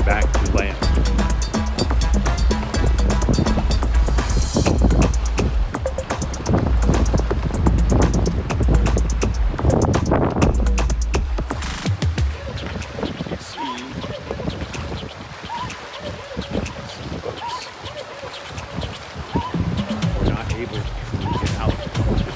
back to land. We're not able to get out today.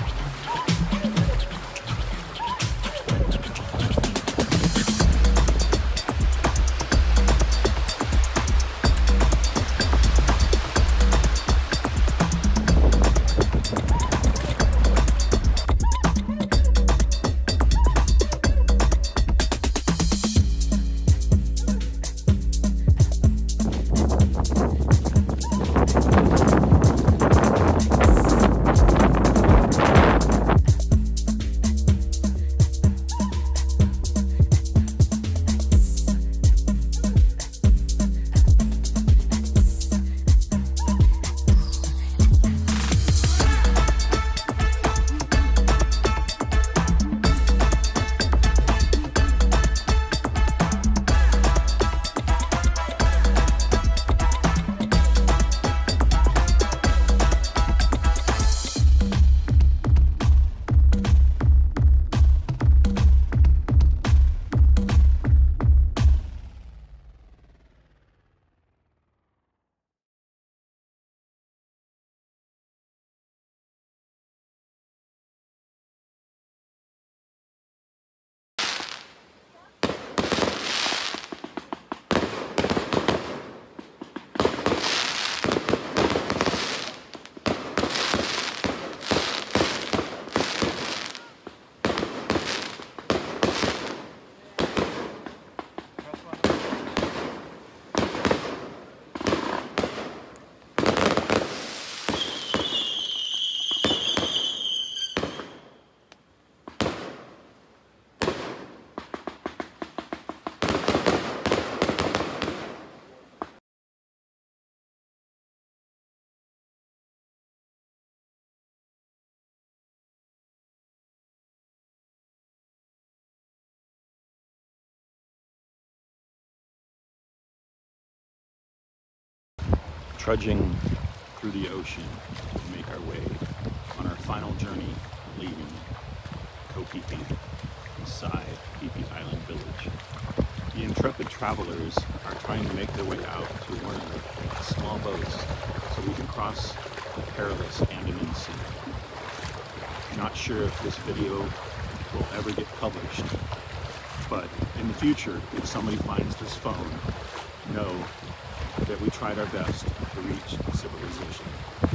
Trudging through the ocean to make our way on our final journey leaving Phi Phi, Saii, Phi Phi Island village. The intrepid travelers are trying to make their way out to one of the small boats so we can cross the perilous Andaman Sea. Not sure if this video will ever get published, but in the future, if somebody finds this phone, know that we tried our best to reach civilization.